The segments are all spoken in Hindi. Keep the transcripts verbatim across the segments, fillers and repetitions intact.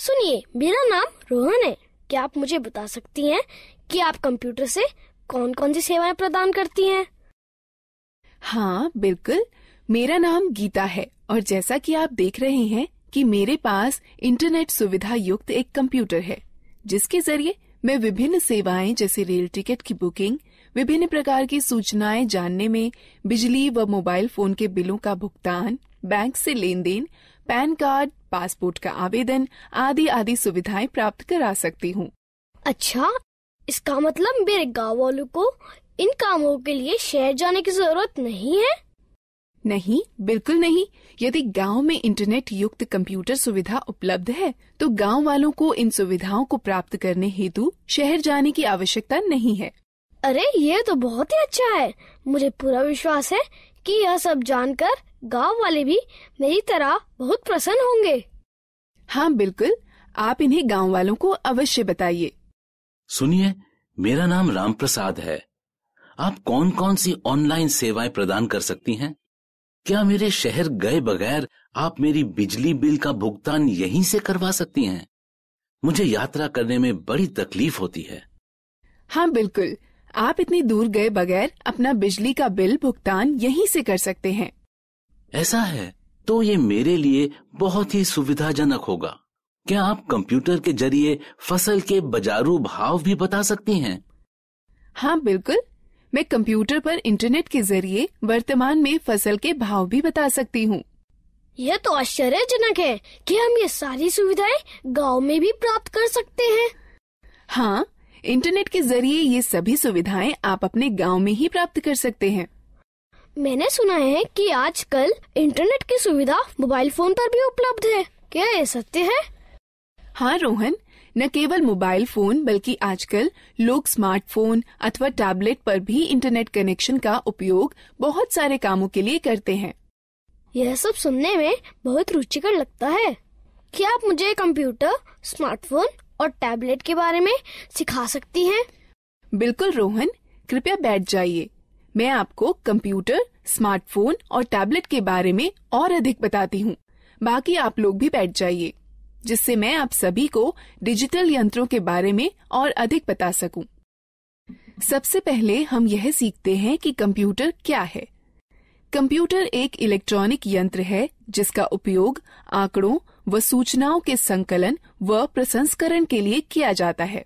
सुनिए, मेरा नाम रोहन है। क्या आप मुझे बता सकती हैं कि आप कंप्यूटर से कौन कौन सी सेवाएं प्रदान करती हैं? हाँ बिल्कुल, मेरा नाम गीता है और जैसा कि आप देख रहे हैं कि मेरे पास इंटरनेट सुविधा युक्त एक कंप्यूटर है, जिसके जरिए मैं विभिन्न सेवाएं जैसे रेल टिकट की बुकिंग, विभिन्न प्रकार की सूचनाएं जानने में, बिजली व मोबाइल फोन के बिलों का भुगतान, बैंक से लेन देन, पैन कार्ड, पासपोर्ट का आवेदन आदि आदि सुविधाएं प्राप्त करा सकती हूँ। अच्छा, इसका मतलब मेरे गाँव वालों को इन कामों के लिए शहर जाने की जरूरत नहीं है? नहीं, बिल्कुल नहीं। यदि गांव में इंटरनेट युक्त कंप्यूटर सुविधा उपलब्ध है, तो गांव वालों को इन सुविधाओं को प्राप्त करने हेतु शहर जाने की आवश्यकता नहीं है। अरे, ये तो बहुत ही अच्छा है। मुझे पूरा विश्वास है कि यह सब जानकर गांव वाले भी मेरी तरह बहुत प्रसन्न होंगे। हाँ बिल्कुल, आप इन्हें गांव वालों को अवश्य बताइए। सुनिए, मेरा नाम राम प्रसाद है। आप कौन कौन सी ऑनलाइन सेवाएं प्रदान कर सकती हैं? क्या मेरे शहर गए बगैर आप मेरी बिजली बिल का भुगतान यहीं से करवा सकती हैं? मुझे यात्रा करने में बड़ी तकलीफ होती है। हाँ बिल्कुल, आप इतनी दूर गए बगैर अपना बिजली का बिल भुगतान यहीं से कर सकते हैं। ऐसा है तो ये मेरे लिए बहुत ही सुविधाजनक होगा। क्या आप कंप्यूटर के जरिए फसल के बाजारू भाव भी बता सकती हैं? हाँ बिल्कुल, मैं कंप्यूटर पर इंटरनेट के जरिए वर्तमान में फसल के भाव भी बता सकती हूँ। यह तो आश्चर्यजनक है कि हम ये सारी सुविधाएं गांव में भी प्राप्त कर सकते हैं। हाँ, इंटरनेट के जरिए ये सभी सुविधाएं आप अपने गांव में ही प्राप्त कर सकते हैं। मैंने सुना है कि आजकल इंटरनेट की सुविधा मोबाइल फोन पर भी उपलब्ध है। क्या ये सत्य है? हाँ रोहन, न केवल मोबाइल फोन बल्कि आजकल लोग स्मार्टफोन अथवा टैबलेट पर भी इंटरनेट कनेक्शन का उपयोग बहुत सारे कामों के लिए करते हैं। यह सब सुनने में बहुत रुचिकर लगता है। क्या आप मुझे कंप्यूटर, स्मार्टफोन और टैबलेट के बारे में सिखा सकती हैं? बिल्कुल रोहन, कृपया बैठ जाइए। मैं आपको कंप्यूटर, स्मार्टफोन और टैबलेट के बारे में और अधिक बताती हूँ। बाकी आप लोग भी बैठ जाइए, जिससे मैं आप सभी को डिजिटल यंत्रों के बारे में और अधिक बता सकूं। सबसे पहले हम यह सीखते हैं कि कंप्यूटर क्या है। कंप्यूटर एक इलेक्ट्रॉनिक यंत्र है जिसका उपयोग आंकड़ों व सूचनाओं के संकलन व प्रसंस्करण के लिए किया जाता है।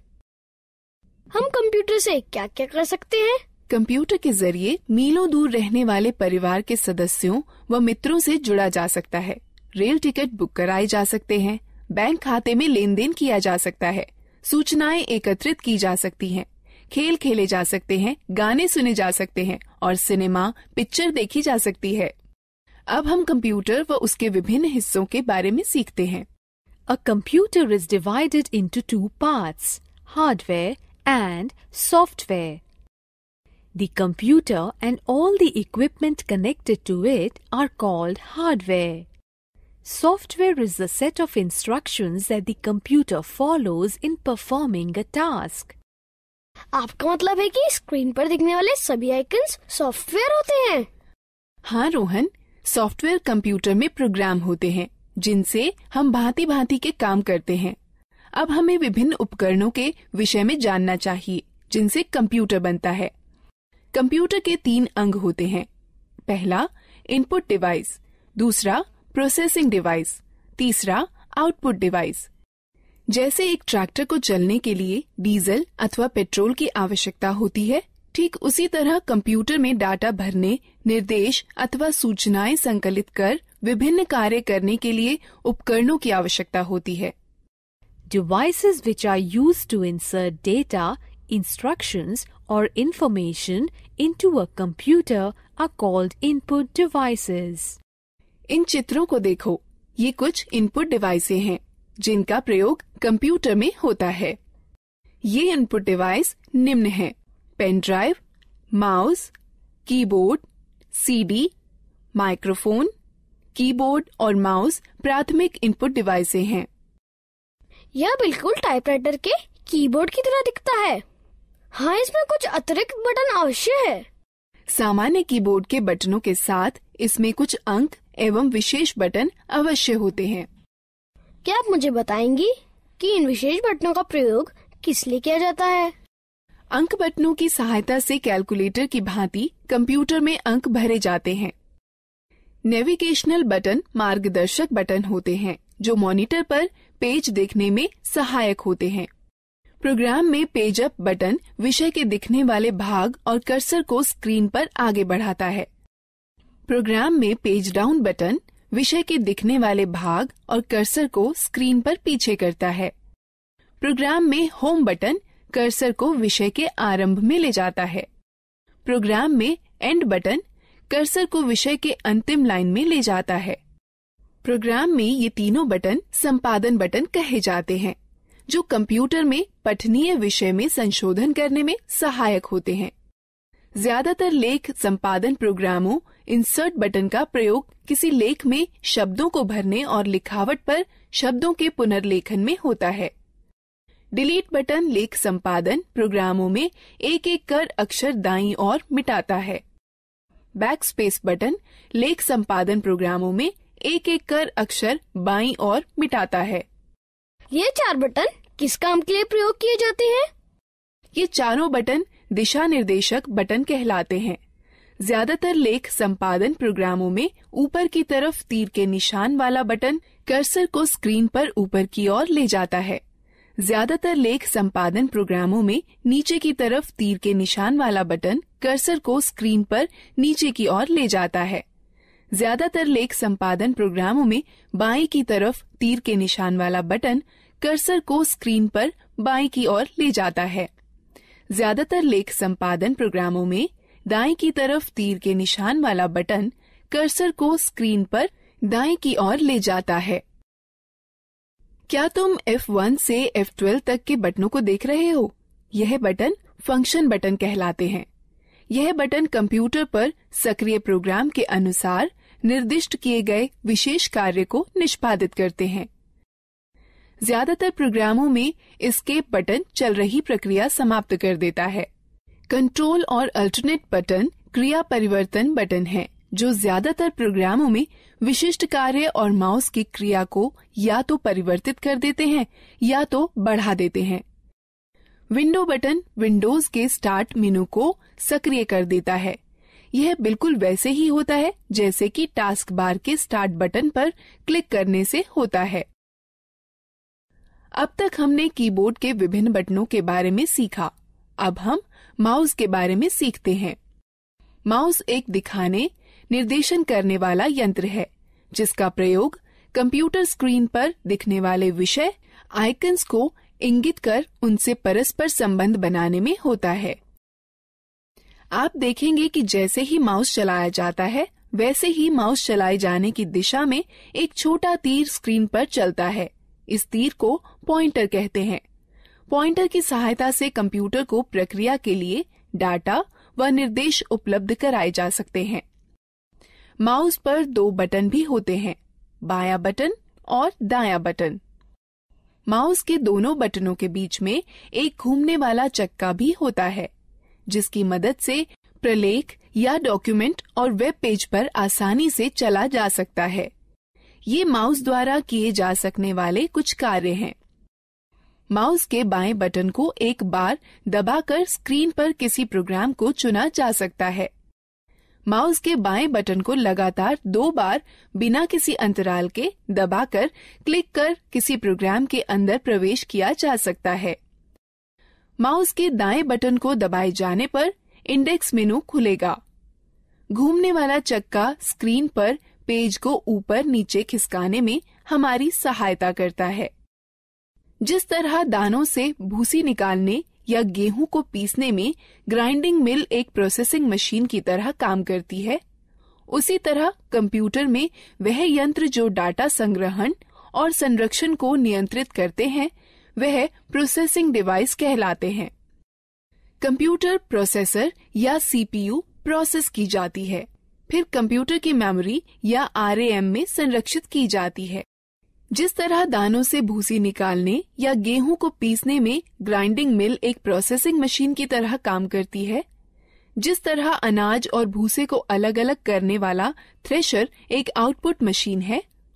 हम कंप्यूटर से क्या क्या कर सकते हैं? कंप्यूटर के जरिए मीलों दूर रहने वाले परिवार के सदस्यों व मित्रों से जुड़ा जा सकता है। रेल टिकट बुक कराए जा सकते हैं, बैंक खाते में लेन देन किया जा सकता है, सूचनाएं एकत्रित की जा सकती हैं, खेल खेले जा सकते हैं, गाने सुने जा सकते हैं और सिनेमा पिक्चर देखी जा सकती है। अब हम कंप्यूटर व उसके विभिन्न हिस्सों के बारे में सीखते हैं। A computer is divided into two parts, hardware and software. The computer and all the equipment connected to it are called hardware. Software is the set of instructions that the computer follows in performing a task. आपका मतलब है कि स्क्रीन पर दिखने वाले सभी आइकन्स सॉफ्टवेयर होते हैं? हाँ रोहन, सॉफ्टवेयर कंप्यूटर में प्रोग्राम होते हैं जिनसे हम भांति भांति के काम करते हैं। अब हमें विभिन्न उपकरणों के विषय में जानना चाहिए जिनसे कंप्यूटर बनता है। कंप्यूटर के तीन अंग होते हैं। पहला इनपुट डिवाइस, दूसरा प्रोसेसिंग डिवाइस, तीसरा आउटपुट डिवाइस। जैसे एक ट्रैक्टर को चलने के लिए डीजल अथवा पेट्रोल की आवश्यकता होती है, ठीक उसी तरह कंप्यूटर में डाटा भरने, निर्देश अथवा सूचनाएं संकलित कर विभिन्न कार्य करने के लिए उपकरणों की आवश्यकता होती है। Devices which are used to insert data, instructions or information into a computer are called input devices. इन चित्रों को देखो, ये कुछ इनपुट डिवाइसें हैं जिनका प्रयोग कंप्यूटर में होता है। ये इनपुट डिवाइस निम्न हैं: pen drive, mouse, keyboard, CD, microphone. Keyboard और माउस प्राथमिक इनपुट डिवाइसें हैं। यह बिल्कुल टाइपराइटर के कीबोर्ड की तरह दिखता है। हाँ, इसमें कुछ अतिरिक्त बटन अवश्य है। सामान्य कीबोर्ड के बटनों के साथ इसमें कुछ अंक एवं विशेष बटन अवश्य होते हैं। क्या आप मुझे बताएंगी कि इन विशेष बटनों का प्रयोग किस लिए किया जाता है? अंक बटनों की सहायता से कैलकुलेटर की भांति कंप्यूटर में अंक भरे जाते हैं। नेविगेशनल बटन मार्गदर्शक बटन होते हैं जो मॉनिटर पर पेज देखने में सहायक होते हैं। प्रोग्राम में पेज अप बटन विषय के दिखने वाले भाग और कर्सर को स्क्रीन पर आगे बढ़ाता है। प्रोग्राम में पेज डाउन बटन विषय के दिखने वाले भाग और कर्सर को स्क्रीन पर पीछे करता है। प्रोग्राम में होम बटन कर्सर को विषय के आरंभ में ले जाता है। प्रोग्राम में एंड बटन कर्सर को विषय के अंतिम लाइन में ले जाता है। प्रोग्राम में ये तीनों बटन संपादन बटन कहे जाते हैं जो कंप्यूटर में पठनीय विषय में संशोधन करने में सहायक होते हैं। ज्यादातर लेख संपादन प्रोग्रामों इंसर्ट बटन का प्रयोग किसी लेख में शब्दों को भरने और लिखावट पर शब्दों के पुनर्लेखन में होता है। डिलीट बटन लेख संपादन प्रोग्रामों में एक एक कर अक्षर दाईं ओर मिटाता है। बैकस्पेस बटन लेख संपादन प्रोग्रामों में एक एक कर अक्षर बाईं ओर मिटाता है। ये चार बटन किस काम के लिए प्रयोग किए जाते हैं? ये चारों बटन दिशा निर्देशक बटन कहलाते हैं। ज्यादातर लेख संपादन प्रोग्रामों में ऊपर की तरफ तीर के निशान वाला बटन कर्सर को स्क्रीन पर ऊपर की ओर ले जाता है। ज्यादातर लेख संपादन प्रोग्रामों में नीचे की तरफ तीर के निशान वाला बटन कर्सर को स्क्रीन पर नीचे की ओर ले जाता है। ज्यादातर लेख संपादन प्रोग्रामों में बाएं की तरफ तीर के निशान वाला बटन कर्सर को स्क्रीन पर बाएं की ओर ले जाता है। ज्यादातर लेख संपादन प्रोग्रामों में दाएं की तरफ तीर के निशान वाला बटन कर्सर को स्क्रीन पर दाएं की ओर ले जाता है। क्या तुम एफ वन से एफ ट्वेल्व तक के बटनों को देख रहे हो? यह बटन फंक्शन बटन कहलाते हैं। यह बटन कंप्यूटर पर सक्रिय प्रोग्राम के अनुसार निर्दिष्ट किए गए विशेष कार्य को निष्पादित करते हैं। ज्यादातर प्रोग्रामों में एस्केप बटन चल रही प्रक्रिया समाप्त कर देता है। कंट्रोल और अल्टरनेट बटन क्रिया परिवर्तन बटन हैं, जो ज्यादातर प्रोग्रामों में विशिष्ट कार्य और माउस की क्रिया को या तो परिवर्तित कर देते हैं या तो बढ़ा देते हैं। विंडो बटन विंडोज के स्टार्ट मेनू को सक्रिय कर देता है। यह बिल्कुल वैसे ही होता है जैसे कि टास्क बार के स्टार्ट बटन पर क्लिक करने से होता है। अब तक हमने कीबोर्ड के विभिन्न बटनों के बारे में सीखा। अब हम माउस के बारे में सीखते हैं। माउस एक दिखाने, निर्देशन करने वाला यंत्र है जिसका प्रयोग कंप्यूटर स्क्रीन पर दिखने वाले विषय आइकन्स को इंगित कर उनसे परस्पर संबंध बनाने में होता है। आप देखेंगे कि जैसे ही माउस चलाया जाता है वैसे ही माउस चलाए जाने की दिशा में एक छोटा तीर स्क्रीन पर चलता है। इस तीर को पॉइंटर कहते हैं। पॉइंटर की सहायता से कंप्यूटर को प्रक्रिया के लिए डाटा व निर्देश उपलब्ध कराए जा सकते हैं। माउस पर दो बटन भी होते हैं, बायां बटन और दायां बटन। माउस के दोनों बटनों के बीच में एक घूमने वाला चक्का भी होता है, जिसकी मदद से प्रलेख या डॉक्यूमेंट और वेब पेज पर आसानी से चला जा सकता है। ये माउस द्वारा किए जा सकने वाले कुछ कार्य हैं। माउस के बाएं बटन को एक बार दबाकर स्क्रीन पर किसी प्रोग्राम को चुना जा सकता है। माउस के बाएं बटन को लगातार दो बार बिना किसी अंतराल के दबाकर क्लिक कर किसी प्रोग्राम के अंदर प्रवेश किया जा सकता है। माउस के दाएं बटन को दबाए जाने पर इंडेक्स मेनू खुलेगा। घूमने वाला चक्का स्क्रीन पर पेज को ऊपर नीचे खिसकाने में हमारी सहायता करता है। जिस तरह दानों से भूसी निकालने या गेहूं को पीसने में ग्राइंडिंग मिल एक प्रोसेसिंग मशीन की तरह काम करती है, उसी तरह कंप्यूटर में वह यंत्र जो डाटा संग्रहण और संरक्षण को नियंत्रित करते हैं वह प्रोसेसिंग डिवाइस कहलाते हैं। कंप्यूटर प्रोसेसर या सीपीयू प्रोसेस की जाती है, फिर कंप्यूटर की मेमोरी या आरएएम में संरक्षित की जाती है। जिस तरह दानों से भूसी निकालने या गेहूं को पीसने में ग्राइंडिंग मिल एक प्रोसेसिंग मशीन की तरह काम करती है, जिस तरह अनाज और भूसे को अलग अलग करने वाला थ्रेशर एक आउटपुट मशीन है,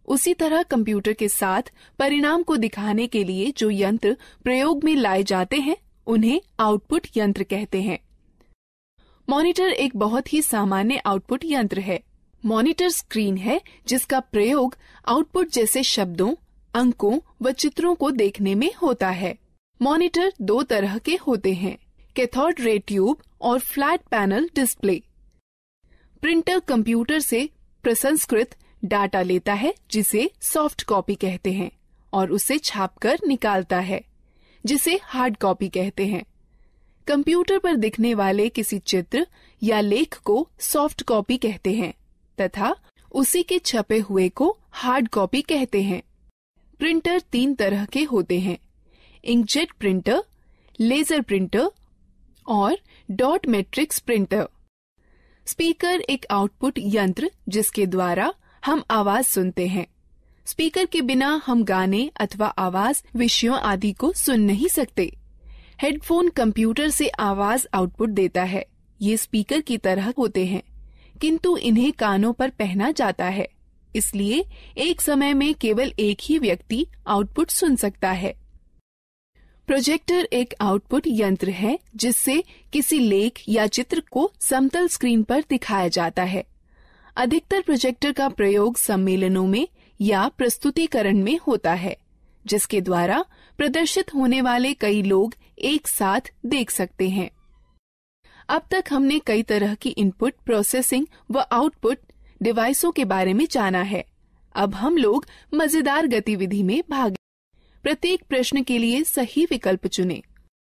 उसी तरह कंप्यूटर के साथ परिणाम को दिखाने के लिए जो यंत्र प्रयोग में लाए जाते हैं उन्हें आउटपुट यंत्र कहते हैं। मॉनिटर एक बहुत ही सामान्य आउटपुट यंत्र है। मॉनिटर स्क्रीन है जिसका प्रयोग आउटपुट जैसे शब्दों, अंकों व चित्रों को देखने में होता है। मॉनिटर दो तरह के होते हैं, कैथोड रे ट्यूब और flat panel display. Printer computer से प्रसंस्कृत डाटा लेता है जिसे सॉफ्ट कॉपी कहते हैं और उसे छापकर निकालता है जिसे हार्ड कॉपी कहते हैं। कंप्यूटर पर दिखने वाले किसी चित्र या लेख को सॉफ्ट कॉपी कहते हैं तथा उसी के छपे हुए को हार्ड कॉपी कहते हैं। प्रिंटर तीन तरह के होते हैं, इंकजेट प्रिंटर, लेजर प्रिंटर और डॉट मैट्रिक्स प्रिंटर। स्पीकर एक आउटपुट यंत्र जिसके द्वारा हम आवाज सुनते हैं। स्पीकर के बिना हम गाने अथवा आवाज विषयों आदि को सुन नहीं सकते। हेडफोन कंप्यूटर से आवाज आउटपुट देता है। ये स्पीकर की तरह होते हैं किंतु इन्हें कानों पर पहना जाता है, इसलिए एक समय में केवल एक ही व्यक्ति आउटपुट सुन सकता है। प्रोजेक्टर एक आउटपुट यंत्र है जिससे किसी लेख या चित्र को समतल स्क्रीन पर दिखाया जाता है। अधिकतर प्रोजेक्टर का प्रयोग सम्मेलनों में या प्रस्तुतिकरण में होता है जिसके द्वारा प्रदर्शित होने वाले कई लोग एक साथ देख सकते हैं। अब तक हमने कई तरह की इनपुट प्रोसेसिंग व आउटपुट डिवाइसों के बारे में जाना है। अब हम लोग मजेदार गतिविधि में भाग। प्रत्येक प्रश्न के लिए सही विकल्प चुनें।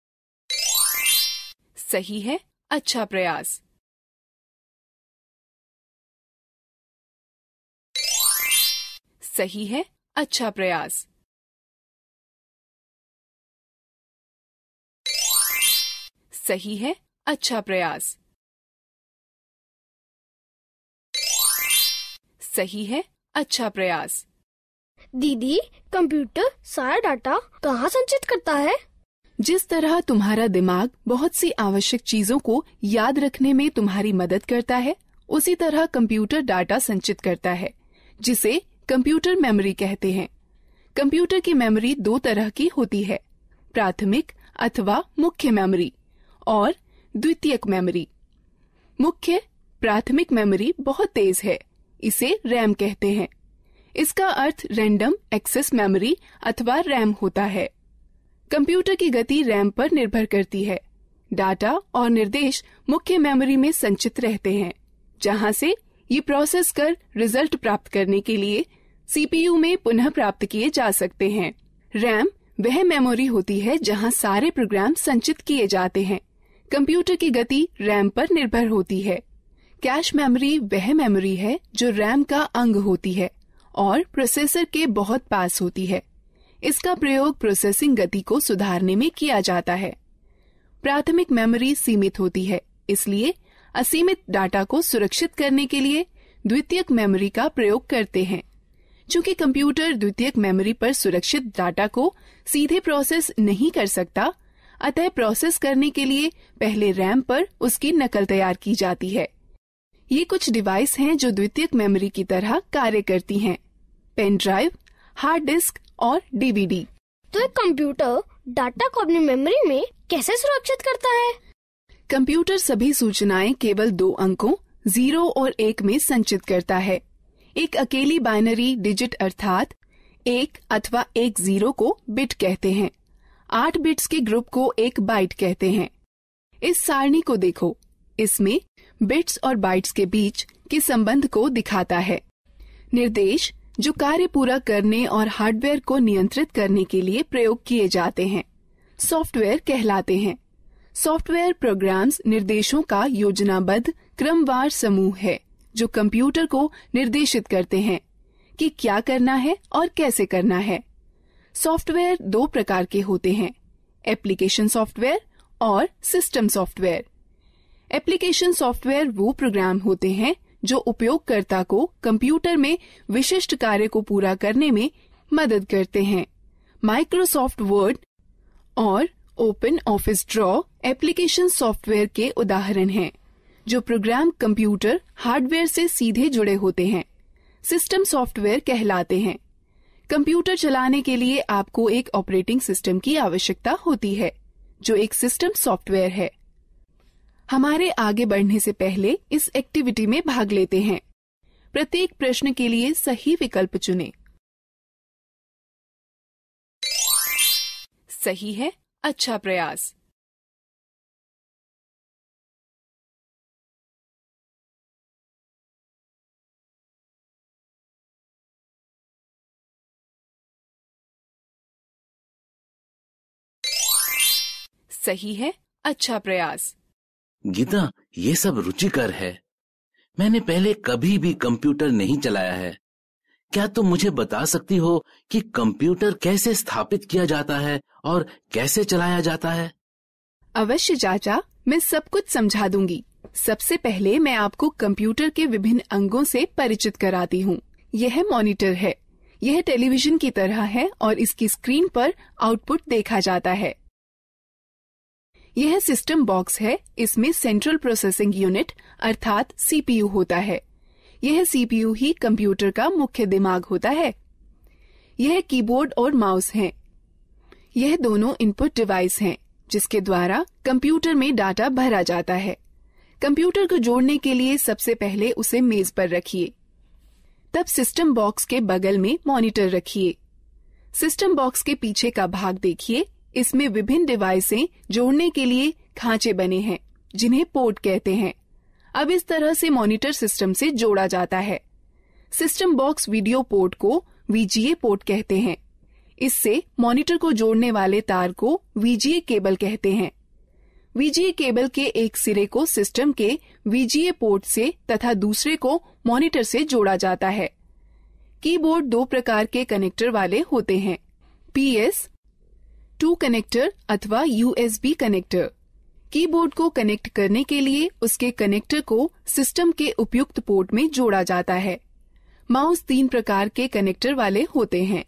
सही है, अच्छा प्रयास। सही है, अच्छा प्रयास। सही है, अच्छा प्रयास। सही है, अच्छा प्रयास। दीदी, कंप्यूटर सारा डाटा कहाँ संचित करता है? जिस तरह तुम्हारा दिमाग बहुत सी आवश्यक चीजों को याद रखने में तुम्हारी मदद करता है, उसी तरह कंप्यूटर डाटा संचित करता है जिसे कंप्यूटर मेमोरी कहते हैं। कंप्यूटर की मेमोरी दो तरह की होती है, प्राथमिक अथवा मुख्य मेमोरी और द्वितीयक मेमोरी। मुख्य प्राथमिक मेमोरी बहुत तेज है, इसे रैम कहते हैं। इसका अर्थ रैंडम एक्सेस मेमोरी अथवा रैम होता है। कंप्यूटर की गति रैम पर निर्भर करती है। डाटा और निर्देश मुख्य मेमोरी में संचित रहते हैं, जहां से ये प्रोसेस कर रिजल्ट प्राप्त करने के लिए सीपीयू में पुनः प्राप्त किए जा सकते हैं। रैम वह मेमोरी होती है जहां सारे प्रोग्राम संचित किए जाते हैं। कंप्यूटर की गति रैम पर निर्भर होती है। कैश मेमोरी वह मेमोरी है जो रैम का अंग होती है और प्रोसेसर के बहुत पास होती है। इसका प्रयोग प्रोसेसिंग गति को सुधारने में किया जाता है। प्राथमिक मेमोरी सीमित होती है, इसलिए असीमित डाटा को सुरक्षित करने के लिए द्वितीयक मेमोरी का प्रयोग करते हैं। चूंकि कंप्यूटर द्वितीयक मेमोरी पर सुरक्षित डाटा को सीधे प्रोसेस नहीं कर सकता, अतः प्रोसेस करने के लिए पहले रैम पर उसकी नकल तैयार की जाती है। ये कुछ डिवाइस हैं जो द्वितीयक मेमोरी की तरह कार्य करती हैं, पेन ड्राइव, हार्ड डिस्क और डीवीडी। तो एक कंप्यूटर डाटा को अपनी मेमोरी में कैसे सुरक्षित करता है? कंप्यूटर सभी सूचनाएं केवल दो अंकों जीरो और एक में संचित करता है। एक अकेली बाइनरी डिजिट अर्थात एक अथवा एक जीरो को बिट कहते हैं। आठ बिट्स के ग्रुप को एक बाइट कहते हैं। इस सारणी को देखो, इसमें बिट्स और बाइट्स के बीच के संबंध को दिखाता है। निर्देश जो कार्य पूरा करने और हार्डवेयर को नियंत्रित करने के लिए प्रयोग किए जाते हैं, सॉफ्टवेयर कहलाते हैं। सॉफ्टवेयर प्रोग्राम्स निर्देशों का योजनाबद्ध क्रमवार समूह है जो कंप्यूटर को निर्देशित करते हैं कि क्या करना है और कैसे करना है। सॉफ्टवेयर दो प्रकार के होते हैं, एप्लीकेशन सॉफ्टवेयर और सिस्टम सॉफ्टवेयर। एप्लीकेशन सॉफ्टवेयर वो प्रोग्राम होते हैं जो उपयोगकर्ता को कंप्यूटर में विशिष्ट कार्य को पूरा करने में मदद करते हैं। माइक्रोसॉफ्ट वर्ड और Open Office Draw application software के उदाहरण हैं, जो प्रोग्राम कंप्यूटर हार्डवेयर से सीधे जुड़े होते हैं। सिस्टम सॉफ्टवेयर कहलाते हैं। कंप्यूटर चलाने के लिए आपको एक ऑपरेटिंग सिस्टम की आवश्यकता होती है, जो एक सिस्टम सॉफ्टवेयर है। हमारे आगे बढ़ने से पहले इस एक्टिविटी में भाग लेते हैं। प्रत्येक प्रश्न के लिए सही विकल्प चुनें। सही है, अच्छा प्रयास। सही है, अच्छा प्रयास। गीता, ये सब रुचिकर है। मैंने पहले कभी भी कंप्यूटर नहीं चलाया है। क्या तुम मुझे बता सकती हो कि कंप्यूटर कैसे स्थापित किया जाता है और कैसे चलाया जाता है? अवश्य चाचा, मैं सब कुछ समझा दूंगी। सबसे पहले मैं आपको कंप्यूटर के विभिन्न अंगों से परिचित कराती हूँ। यह मॉनिटर है। यह टेलीविजन की तरह है और इसकी स्क्रीन पर आउटपुट देखा जाता है। यह सिस्टम बॉक्स है। इसमें सेंट्रल प्रोसेसिंग यूनिट अर्थात सीपीयू होता है। यह सीपीयू ही कंप्यूटर का मुख्य दिमाग होता है। यह कीबोर्ड और माउस हैं। यह दोनों इनपुट डिवाइस हैं, जिसके द्वारा कंप्यूटर में डाटा भरा जाता है। कंप्यूटर को जोड़ने के लिए सबसे पहले उसे मेज पर रखिए। तब सिस्टम बॉक्स के बगल में मॉनिटर रखिए। सिस्टम बॉक्स के पीछे का भाग देखिए। इसमें विभिन्न डिवाइसें जोड़ने के लिए खांचे बने हैं, जिन्हें पोर्ट कहते हैं। अब इस तरह से मॉनिटर सिस्टम से जोड़ा जाता है। सिस्टम बॉक्स वीडियो पोर्ट को वीजीए पोर्ट कहते हैं। इससे मॉनिटर को जोड़ने वाले तार को वीजीए केबल कहते हैं। वीजीए केबल के एक सिरे को सिस्टम के वीजीए पोर्ट से तथा दूसरे को मॉनिटर से जोड़ा जाता है। कीबोर्ड दो प्रकार के कनेक्टर वाले होते हैं, पीएस टू कनेक्टर अथवा यूएसबी कनेक्टर। कीबोर्ड को कनेक्ट करने के लिए उसके कनेक्टर को सिस्टम के उपयुक्त पोर्ट में जोड़ा जाता है। माउस तीन प्रकार के कनेक्टर वाले होते हैं,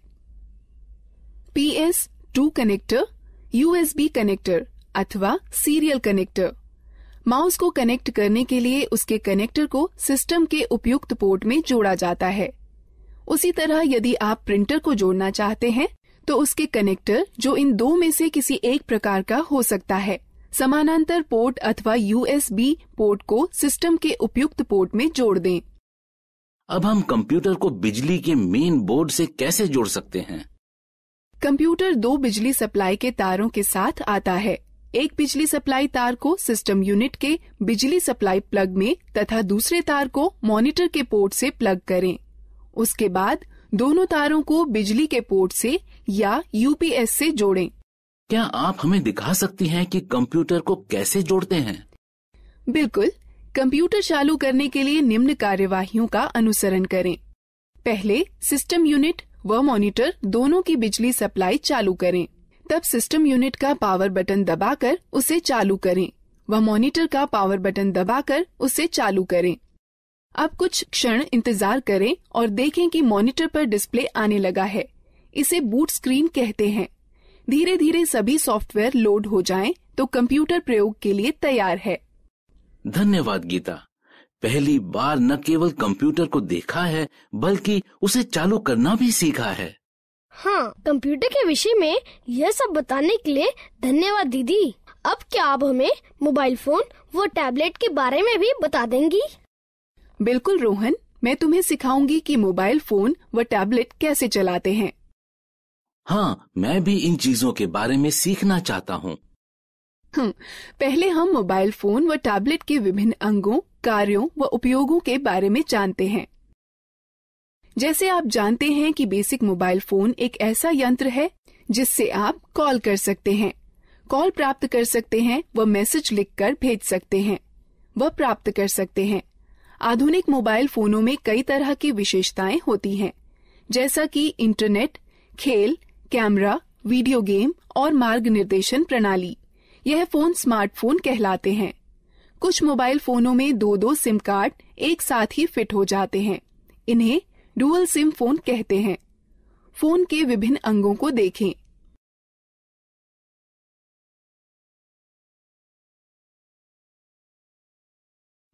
PS two connector, USB connector अथवा सीरियल कनेक्टर। माउस को कनेक्ट करने के लिए उसके कनेक्टर को सिस्टम के उपयुक्त पोर्ट में जोड़ा जाता है। उसी तरह यदि आप प्रिंटर को जोड़ना चाहते हैं तो उसके कनेक्टर, जो इन दो में से किसी एक प्रकार का हो सकता है, समानांतर पोर्ट अथवा यूएसबी पोर्ट को सिस्टम के उपयुक्त पोर्ट में जोड़ दें। अब हम कंप्यूटर को बिजली के मेन बोर्ड से कैसे जोड़ सकते हैं? कंप्यूटर दो बिजली सप्लाई के तारों के साथ आता है। एक बिजली सप्लाई तार को सिस्टम यूनिट के बिजली सप्लाई प्लग में तथा दूसरे तार को मॉनिटर के पोर्ट से प्लग करें। उसके बाद दोनों तारों को बिजली के पोर्ट से या यूपीएस से जोड़ें। क्या आप हमें दिखा सकती हैं कि कंप्यूटर को कैसे जोड़ते हैं? बिल्कुल। कंप्यूटर चालू करने के लिए निम्न कार्यवाहियों का अनुसरण करें। पहले सिस्टम यूनिट व मॉनिटर दोनों की बिजली सप्लाई चालू करें। तब सिस्टम यूनिट का पावर बटन दबाकर उसे चालू करें व मॉनिटर का पावर बटन दबाकर उसे चालू करें। अब कुछ क्षण इंतजार करें और देखें कि मॉनिटर पर डिस्प्ले आने लगा है। इसे बूट स्क्रीन कहते हैं। धीरे धीरे सभी सॉफ्टवेयर लोड हो जाएं तो कंप्यूटर प्रयोग के लिए तैयार है। धन्यवाद गीता। पहली बार न केवल कंप्यूटर को देखा है बल्कि उसे चालू करना भी सीखा है। हाँ, कंप्यूटर के विषय में यह सब बताने के लिए धन्यवाद दीदी। अब क्या आप हमें मोबाइल फोन व टैबलेट के बारे में भी बता देंगी? बिल्कुल रोहन, मैं तुम्हें सिखाऊंगी कि मोबाइल फोन व टैबलेट कैसे चलाते हैं। हाँ, मैं भी इन चीजों के बारे में सीखना चाहता हूँ। हम्म, पहले हम मोबाइल फोन व टैबलेट के विभिन्न अंगों, कार्यों व उपयोगों के बारे में जानते हैं। जैसे आप जानते हैं कि बेसिक मोबाइल फोन एक ऐसा यंत्र है जिससे आप कॉल कर सकते हैं, कॉल प्राप्त कर सकते हैं व मैसेज लिखकर भेज सकते हैं व प्राप्त कर सकते हैं। आधुनिक मोबाइल फोनों में कई तरह की विशेषताएं होती हैं, जैसा कि इंटरनेट, खेल, कैमरा, वीडियो गेम और मार्ग निर्देशन प्रणाली। यह फोन स्मार्टफोन कहलाते हैं। कुछ मोबाइल फोनों में दो दो सिम कार्ड एक साथ ही फिट हो जाते हैं। इन्हें डुअल सिम फोन कहते हैं। फोन के विभिन्न अंगों को देखें।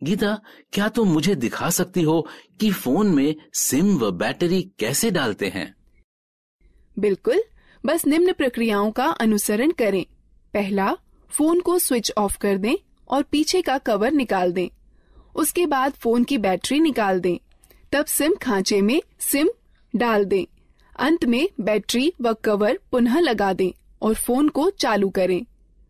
गीता, क्या तुम मुझे दिखा सकती हो कि फोन में सिम व बैटरी कैसे डालते हैं? बिल्कुल, बस निम्न प्रक्रियाओं का अनुसरण करें। पहला, फोन को स्विच ऑफ कर दें और पीछे का कवर निकाल दें। उसके बाद फोन की बैटरी निकाल दें। तब सिम खांचे में सिम डाल दें। अंत में बैटरी व कवर पुनः लगा दें और फोन को चालू करें।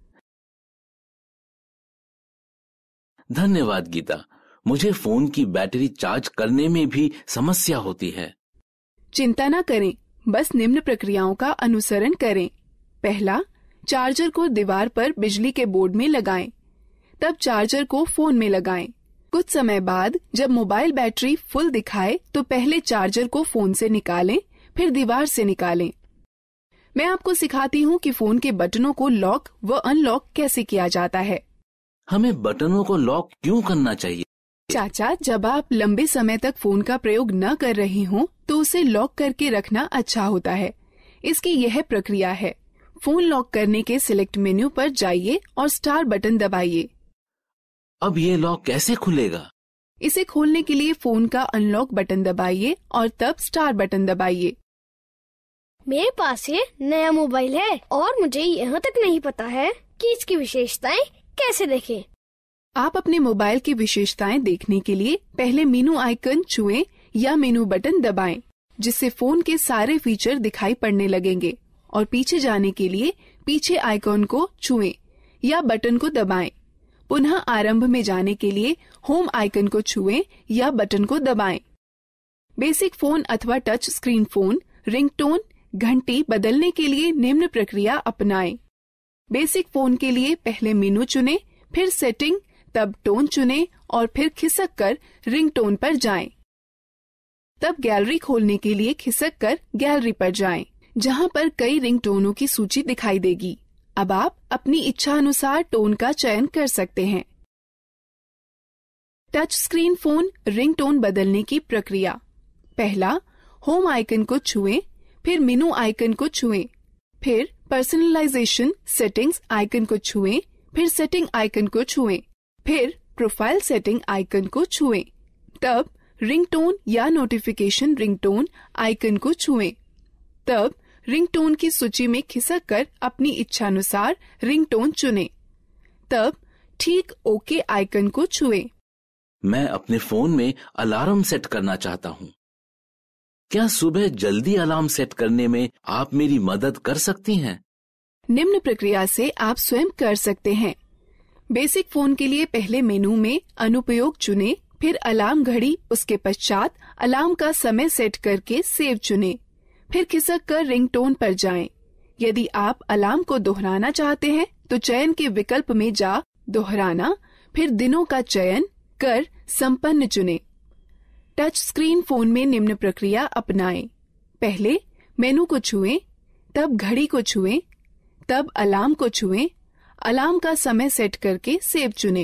धन्यवाद गीता, मुझे फोन की बैटरी चार्ज करने में भी समस्या होती है। चिंता न करें, बस निम्न प्रक्रियाओं का अनुसरण करें। पहला, चार्जर को दीवार पर बिजली के बोर्ड में लगाएं। तब चार्जर को फोन में लगाएं। कुछ समय बाद जब मोबाइल बैटरी फुल दिखाए तो पहले चार्जर को फोन से निकालें, फिर दीवार से निकालें। मैं आपको सिखाती हूँ कि फोन के बटनों को लॉक व अनलॉक कैसे किया जाता है। हमें बटनों को लॉक क्यों करना चाहिए? चाचा, जब आप लंबे समय तक फोन का प्रयोग न कर रही हों तो उसे लॉक करके रखना अच्छा होता है। इसकी यह प्रक्रिया है। फोन लॉक करने के सिलेक्ट मेन्यू पर जाइए और स्टार बटन दबाइए। अब ये लॉक कैसे खुलेगा? इसे खोलने के लिए फोन का अनलॉक बटन दबाइए और तब स्टार बटन दबाइए। मेरे पास ये नया मोबाइल है और मुझे यहाँ तक नहीं पता है कि इसकी विशेषताएं कैसे देखें। आप अपने मोबाइल की विशेषताएं देखने के लिए पहले मेनू आइकन छुएं या मेनू बटन दबाएं, जिससे फोन के सारे फीचर दिखाई पड़ने लगेंगे। और पीछे जाने के लिए पीछे आइकन को छुएं या बटन को दबाएं। पुनः आरंभ में जाने के लिए होम आइकन को छुएं या बटन को दबाएं। बेसिक फोन अथवा टच स्क्रीन फोन रिंगटोन घंटी बदलने के लिए निम्न प्रक्रिया अपनाएं। बेसिक फोन के लिए पहले मेनू चुनें, फिर सेटिंग, तब टोन चुनें और फिर खिसक कर रिंगटोन पर जाएं। तब गैलरी खोलने के लिए खिसक कर गैलरी पर जाएं, जहां पर कई रिंगटोनों की सूची दिखाई देगी। अब आप अपनी इच्छा अनुसार टोन का चयन कर सकते हैं। टच स्क्रीन फोन रिंगटोन बदलने की प्रक्रिया। पहला, होम आइकन को छुएं, फिर मेनू आइकन को छुएं, फिर पर्सनलाइजेशन सेटिंग्स आइकन को छुएं, फिर सेटिंग आइकन को छुएं, फिर प्रोफाइल सेटिंग आइकन को छुएं। तब रिंगटोन या नोटिफिकेशन रिंगटोन आइकन को छुएं। तब रिंगटोन की सूची में खिसक कर अपनी इच्छानुसार रिंगटोन चुनें। तब ठीक ओके आइकन को छुएं। मैं अपने फोन में अलार्म सेट करना चाहता हूँ। क्या सुबह जल्दी अलार्म सेट करने में आप मेरी मदद कर सकती हैं? निम्न प्रक्रिया से आप स्वयं कर सकते हैं। बेसिक फोन के लिए पहले मेनू में अनुपयोग चुनें, फिर अलार्म घड़ी, उसके पश्चात अलार्म का समय सेट करके सेव चुनें, फिर खिसक कर रिंगटोन पर जाएं। यदि आप अलार्म को दोहराना चाहते हैं तो चयन के विकल्प में जा दोहराना, फिर दिनों का चयन कर संपन्न चुनें। टच स्क्रीन फोन में निम्न प्रक्रिया अपनाएं। पहले मेनू को छुएं, तब घड़ी को छुएं, तब अलार्म को छुएं, अलार्म का समय सेट करके सेव चुनें।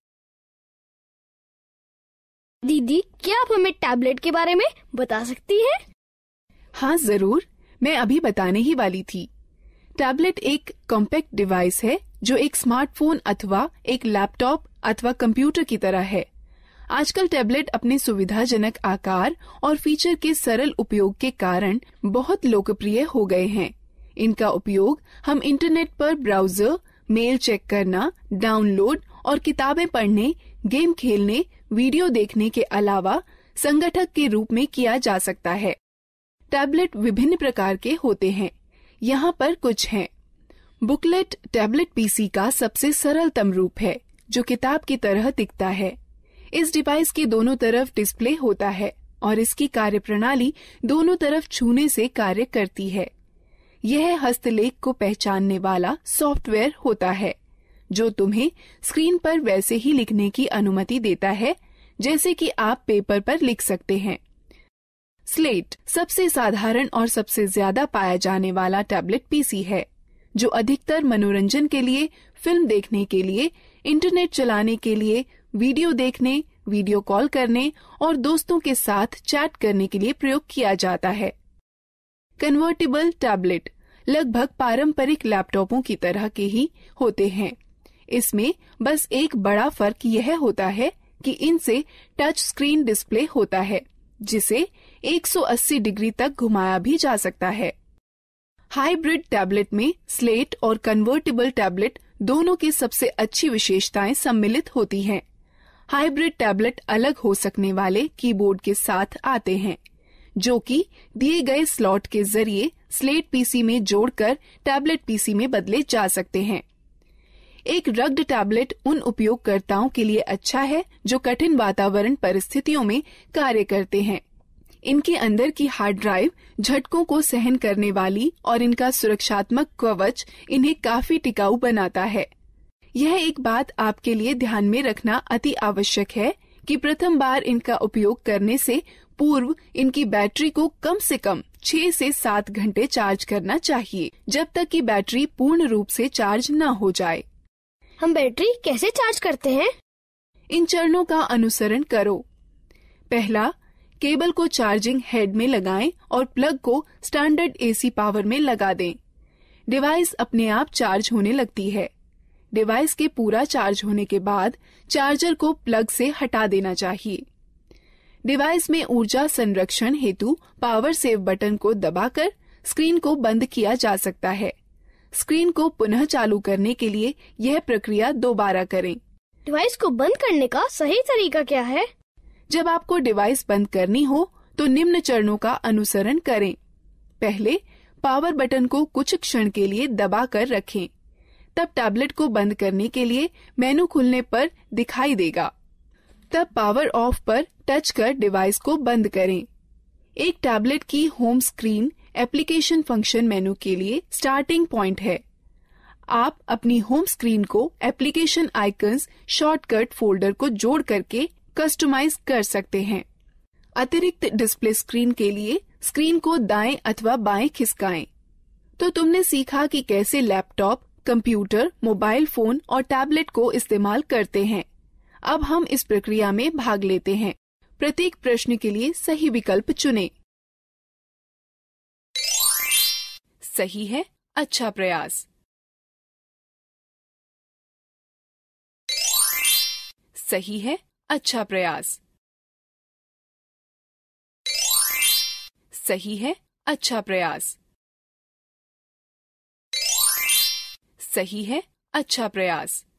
दीदी, क्या आप हमें टैबलेट के बारे में बता सकती हैं? हाँ जरूर, मैं अभी बताने ही वाली थी। टैबलेट एक कॉम्पैक्ट डिवाइस है जो एक स्मार्टफोन अथवा एक लैपटॉप अथवा कंप्यूटर की तरह है। आजकल टैबलेट अपने सुविधाजनक आकार और फीचर के सरल उपयोग के कारण बहुत लोकप्रिय हो गए हैं। इनका उपयोग हम इंटरनेट पर ब्राउजर, मेल चेक करना, डाउनलोड और किताबें पढ़ने, गेम खेलने, वीडियो देखने के अलावा संगठक के रूप में किया जा सकता है। टैबलेट विभिन्न प्रकार के होते हैं। यहाँ पर कुछ हैं। बुकलेट टैबलेट पीसी का सबसे सरलतम रूप है, जो किताब की तरह दिखता है। इस डिवाइस के दोनों तरफ डिस्प्ले होता है और इसकी कार्यप्रणाली दोनों तरफ छूने से कार्य करती है। यह हस्तलेख को पहचानने वाला सॉफ्टवेयर होता है, जो तुम्हें स्क्रीन पर वैसे ही लिखने की अनुमति देता है जैसे कि आप पेपर पर लिख सकते हैं। स्लेट सबसे साधारण और सबसे ज्यादा पाया जाने वाला टैबलेट पीसी है, जो अधिकतर मनोरंजन के लिए, फिल्म देखने के लिए, इंटरनेट चलाने के लिए, वीडियो देखने, वीडियो कॉल करने और दोस्तों के साथ चैट करने के लिए प्रयोग किया जाता है। कन्वर्टेबल टैबलेट लगभग पारंपरिक लैपटॉपों की तरह के ही होते हैं। इसमें बस एक बड़ा फर्क यह होता है कि इनसे टच स्क्रीन डिस्प्ले होता है, जिसे एक सौ अस्सी डिग्री तक घुमाया भी जा सकता है। हाइब्रिड टैबलेट में स्लेट और कन्वर्टेबल टैबलेट दोनों की सबसे अच्छी विशेषताएं सम्मिलित होती हैं। हाइब्रिड टैबलेट अलग हो सकने वाले कीबोर्ड के साथ आते हैं, जो कि दिए गए स्लॉट के जरिए स्लेट पीसी में जोड़कर टैबलेट पीसी में बदले जा सकते हैं। एक रग्ड टैबलेट उन उपयोगकर्ताओं के लिए अच्छा है जो कठिन वातावरण परिस्थितियों में कार्य करते हैं। इनके अंदर की हार्ड ड्राइव झटकों को सहन करने वाली और इनका सुरक्षात्मक कवच इन्हें काफी टिकाऊ बनाता है। यह एक बात आपके लिए ध्यान में रखना अति आवश्यक है कि प्रथम बार इनका उपयोग करने से पूर्व इनकी बैटरी को कम से कम छह से सात घंटे चार्ज करना चाहिए, जब तक कि बैटरी पूर्ण रूप से चार्ज न हो जाए। हम बैटरी कैसे चार्ज करते हैं? इन चरणों का अनुसरण करो। पहला, केबल को चार्जिंग हेड में लगाएं और प्लग को स्टैंडर्ड एसी पावर में लगा दें। डिवाइस अपने आप चार्ज होने लगती है। डिवाइस के पूरा चार्ज होने के बाद चार्जर को प्लग से हटा देना चाहिए। डिवाइस में ऊर्जा संरक्षण हेतु पावर सेव बटन को दबाकर स्क्रीन को बंद किया जा सकता है। स्क्रीन को पुनः चालू करने के लिए यह प्रक्रिया दोबारा करें। डिवाइस को बंद करने का सही तरीका क्या है? जब आपको डिवाइस बंद करनी हो तो निम्न चरणों का अनुसरण करें। पहले, पावर बटन को कुछ क्षण के लिए दबा कर रखें। तब टैबलेट को बंद करने के लिए मेनू खुलने पर दिखाई देगा। तब पावर ऑफ पर टच कर डिवाइस को बंद करें। एक टैबलेट की home screen application function menu के लिए स्टार्टिंग पॉइंट है। आप अपनी होम स्क्रीन को एप्लीकेशन आइकन्स शॉर्टकट फोल्डर को जोड़ करके कस्टमाइज कर सकते हैं। अतिरिक्त डिस्प्ले स्क्रीन के लिए स्क्रीन को दाएं अथवा बाएं खिसकाएं। तो तुमने सीखा कि कैसे लैपटॉप, कंप्यूटर, मोबाइल फोन और टैबलेट को इस्तेमाल करते हैं। अब हम इस प्रक्रिया में भाग लेते हैं। प्रत्येक प्रश्न के लिए सही विकल्प चुनें। सही है, अच्छा प्रयास। सही है, अच्छा प्रयास। सही है, अच्छा प्रयास। सही है, अच्छा प्रयास।